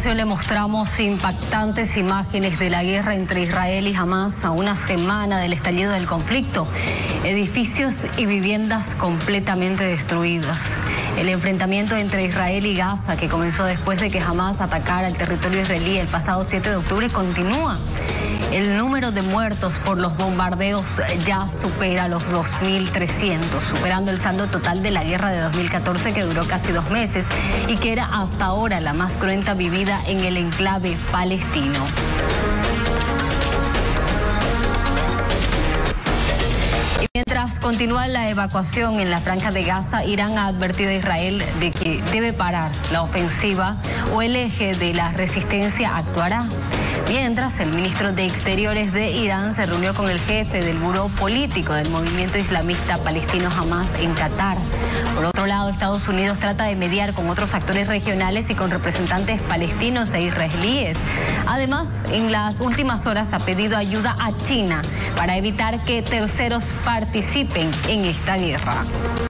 continuación le mostramos impactantes imágenes de la guerra entre Israel y Hamas a una semana del estallido del conflicto. Edificios y viviendas completamente destruidos. El enfrentamiento entre Israel y Gaza, que comenzó después de que Hamas atacara el territorio israelí el pasado 7 de octubre, continúa. El número de muertos por los bombardeos ya supera los 2.300, superando el saldo total de la guerra de 2014 que duró casi 2 meses y que era hasta ahora la más cruenta vivida en el enclave palestino. Y mientras continúa la evacuación en la franja de Gaza, Irán ha advertido a Israel de que debe parar la ofensiva o el eje de la resistencia actuará. Mientras, el ministro de Exteriores de Irán se reunió con el jefe del buró político del movimiento islamista palestino Hamas en Qatar. Por otro lado, Estados Unidos trata de mediar con otros actores regionales y con representantes palestinos e israelíes. Además, en las últimas horas ha pedido ayuda a China para evitar que terceros participen en esta guerra.